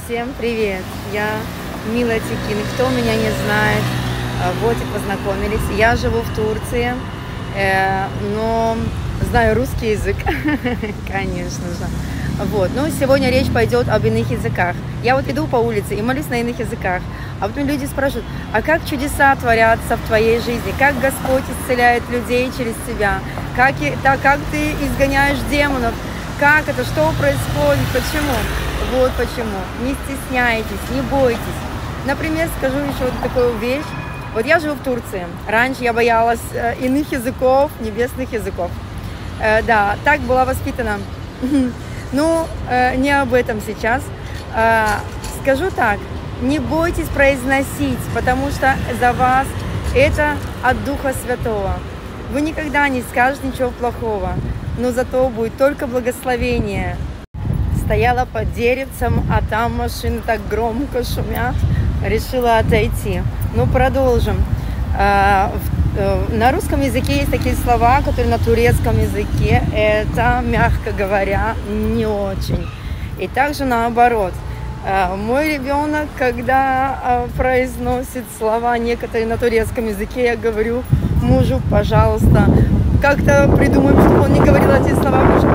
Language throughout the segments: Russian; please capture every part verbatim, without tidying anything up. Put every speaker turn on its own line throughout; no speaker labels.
Всем привет! Я Мила Тикин. Кто меня не знает, вот и познакомились. Я живу в Турции, но знаю русский язык, конечно же. Вот. Ну, сегодня речь пойдет об иных языках. Я вот иду по улице и молюсь на иных языках. А вот люди спрашивают, а как чудеса творятся в твоей жизни? Как Господь исцеляет людей через тебя? Как, так, как ты изгоняешь демонов? Как это? Что происходит? Почему? Вот почему. Не стесняйтесь, не бойтесь. Например, скажу еще вот такую вещь. Вот я живу в Турции. Раньше я боялась э, иных языков, небесных языков. Э, да, так была воспитана. Ну, э, не об этом сейчас. Э, скажу так. Не бойтесь произносить, потому что за вас это от Духа Святого. Вы никогда не скажете ничего плохого, но зато будет только благословение. Стояла под деревцем, а там машины так громко шумят, решила отойти. Ну, продолжим. На русском языке есть такие слова, которые на турецком языке это, мягко говоря, не очень. И также наоборот. Мой ребенок, когда произносит слова некоторые на турецком языке, я говорю мужу, пожалуйста, как-то придумаем, чтобы он не говорил эти слова, мужу,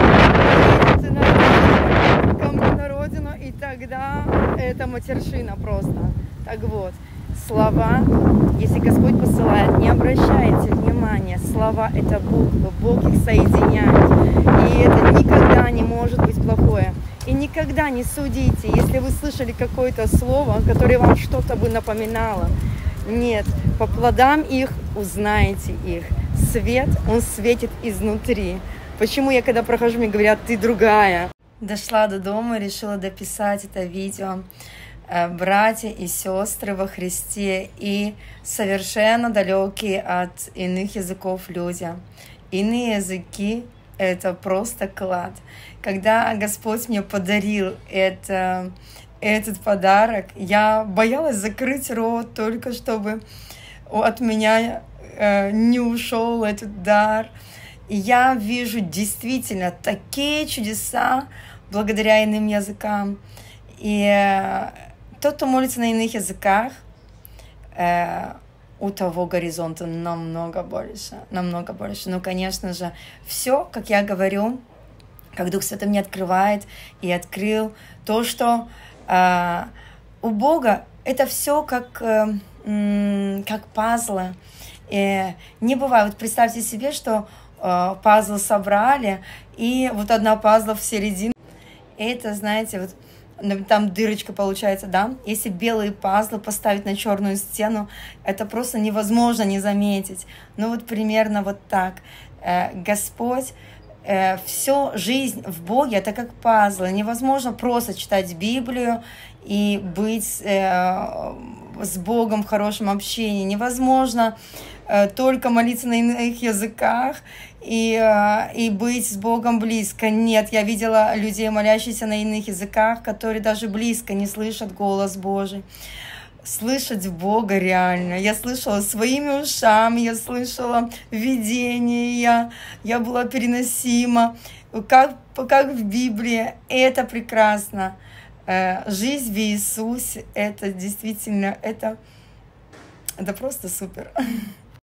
ко мне на родину, и тогда это матершина просто. Так вот, слова, если Господь посылает, не обращайте внимания, слова это Бог, Бог их соединяет, и это никогда не может быть плохое. И никогда не судите, если вы слышали какое-то слово, которое вам что-то бы напоминало. Нет, по плодам их узнаете их. Свет, он светит изнутри. Почему я, когда прохожу, мне говорят, ты другая. Дошла до дома и решила дописать это видео. Братья и сестры во Христе и совершенно далекие от иных языков люди. Иные языки — это просто клад. Когда Господь мне подарил это, этот подарок, я боялась закрыть рот, только чтобы от меня э, не ушел этот дар. И я вижу действительно такие чудеса благодаря иным языкам. И э, тот, кто молится на иных языках, э, у того горизонта намного больше, намного больше. Ну, конечно же, все, как я говорю, как Дух Святой мне открывает и открыл то, что э, у Бога это все как, э, как пазлы. И не бывает. Вот представьте себе, что э, пазлы собрали, и вот одна пазла в середине. Это, знаете, вот там дырочка получается, да? Если белые пазлы поставить на черную стену, это просто невозможно не заметить. Ну вот примерно вот так. Э, Господь, э, всю жизнь в Боге это как пазлы. Невозможно просто читать Библию и быть э, с Богом в хорошем общении. Невозможно э, только молиться на иных языках и, э, и быть с Богом близко. Нет, я видела людей, молящихся на иных языках, которые даже близко не слышат голос Божий. Слышать Бога реально. Я слышала своими ушами, я слышала видение, я, я была переносима, как, как в Библии. Это прекрасно. Жизнь в Иисусе, это действительно, это, это просто супер.